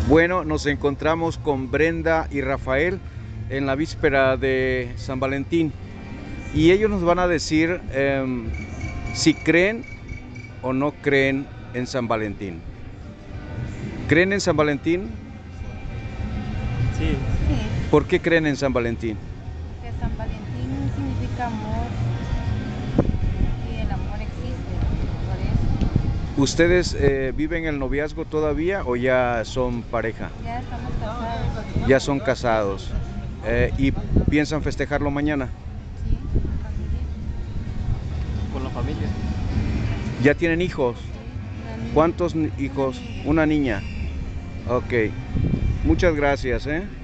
Bueno, nos encontramos con Brenda y Rafael en la víspera de San Valentín y ellos nos van a decir si creen o no creen en San Valentín. ¿Creen en San Valentín? Sí, Sí, ¿Por qué creen en San Valentín? que San Valentín significa amor y el amor existe, por eso. ¿Ustedes viven el noviazgo todavía o ya son pareja? Ya estamos casados, Ya son casados. ¿Y piensan festejarlo mañana? sí, familia, con la familia. ¿Ya tienen hijos? sí, una niña. ¿Cuántos hijos? Una niña. Ok. Muchas gracias, ¿eh?